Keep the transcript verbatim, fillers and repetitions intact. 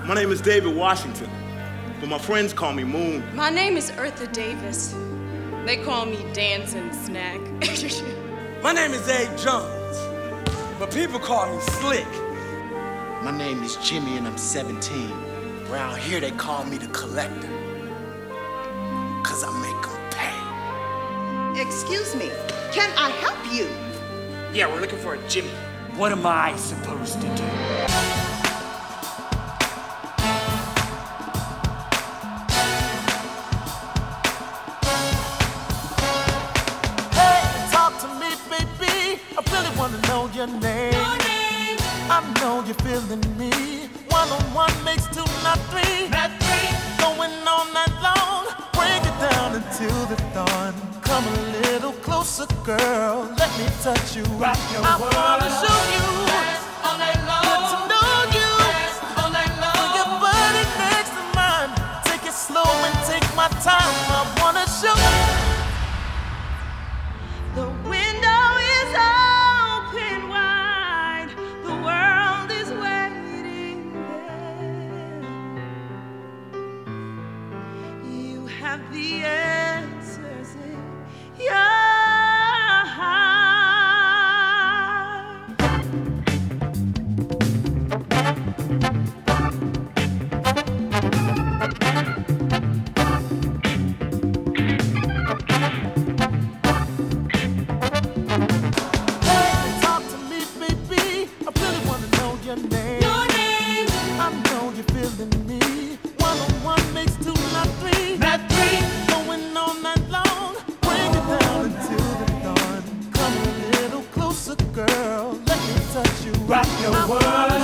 My name is David Washington, but my friends call me Moon. My name is Eartha Davis. They call me Dancing Snack. My name is Abe Jones, but people call me Slick. My name is Jimmy and I'm seventeen. Around here they call me the Collector, cause I make them pay. Excuse me, can I help you? Yeah, we're looking for a Jimmy. What am I supposed to do? Know your name. your name. I know you're feeling me. One on one makes two, not three. Not three. Going on that long. Break it down until the dawn. Come a little closer, girl. Let me touch you. Rock your I world. Wanna show you. Dance all night long. Get to know you. Dance all night long. Put your body next to mine. Take it slow and take my time. I wanna show you. The window is open wide. The world is waiting there. You have the answers in your heart. Your name. your name. I know you're feeling me. One on one makes two, not three. Not three. Going on that long. Bring it down until the dawn. Come a little closer, girl. Let me touch you. Rock your world.